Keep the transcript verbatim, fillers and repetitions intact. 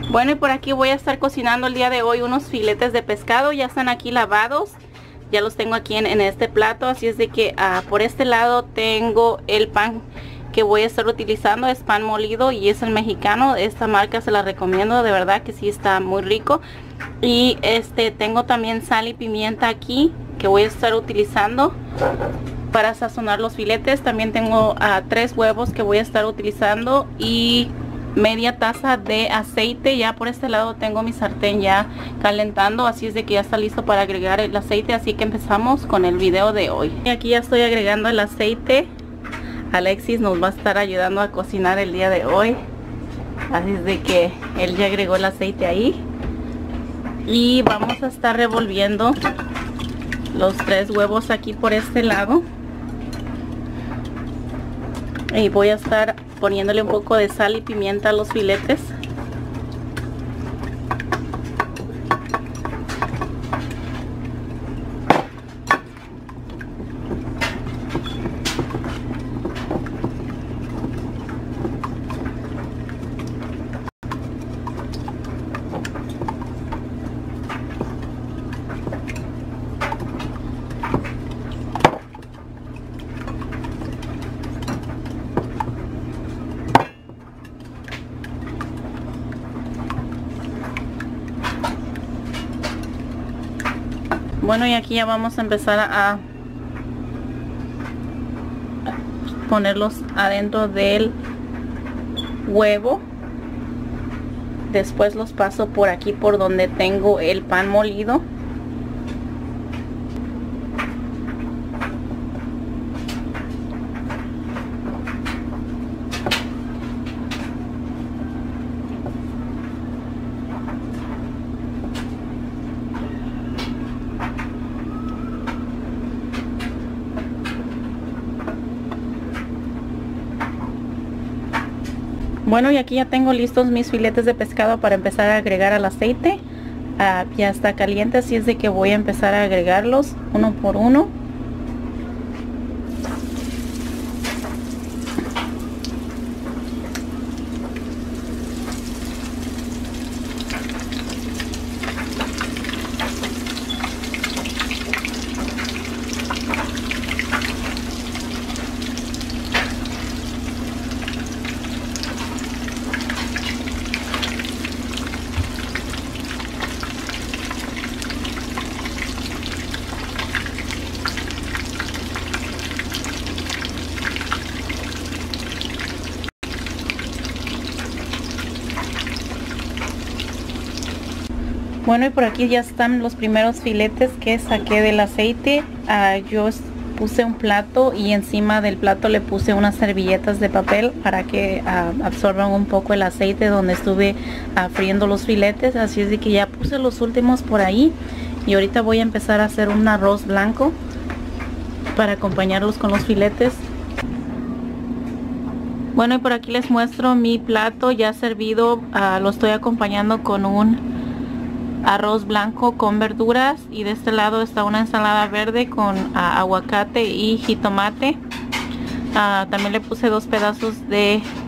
Bueno, y por aquí voy a estar cocinando el día de hoy unos filetes de pescado. Ya están aquí lavados, ya los tengo aquí en, en este plato. Así es de que uh, por este lado tengo el pan que voy a estar utilizando. Es pan molido y es el mexicano. Esta marca se la recomiendo, de verdad que sí está muy rico. Y este tengo también sal y pimienta aquí que voy a estar utilizando para sazonar los filetes. También tengo uh, tres huevos que voy a estar utilizando y media taza de aceite. Ya por este lado tengo mi sartén ya calentando, así es de que ya está listo para agregar el aceite. Así que empezamos con el video de hoy. Y aquí ya estoy agregando el aceite. Alexis nos va a estar ayudando a cocinar el día de hoy, así es de que él ya agregó el aceite ahí. Y vamos a estar revolviendo los tres huevos aquí por este lado. Y voy a estar poniéndole un poco de sal y pimienta a los filetes. Bueno, y aquí ya vamos a empezar a ponerlos adentro del huevo. Después los paso por aquí por donde tengo el pan molido. Bueno, y aquí ya tengo listos mis filetes de pescado para empezar a agregar al aceite. Uh, ya está caliente, así es de que voy a empezar a agregarlos uno por uno. Bueno, y por aquí ya están los primeros filetes que saqué del aceite. Uh, yo puse un plato y encima del plato le puse unas servilletas de papel para que uh, absorban un poco el aceite donde estuve uh, friendo los filetes. Así es de que ya puse los últimos por ahí. Y ahorita voy a empezar a hacer un arroz blanco para acompañarlos con los filetes. Bueno, y por aquí les muestro mi plato ya servido. Uh, lo estoy acompañando con un arroz blanco con verduras, y de este lado está una ensalada verde con uh, aguacate y jitomate. Uh, también le puse dos pedazos de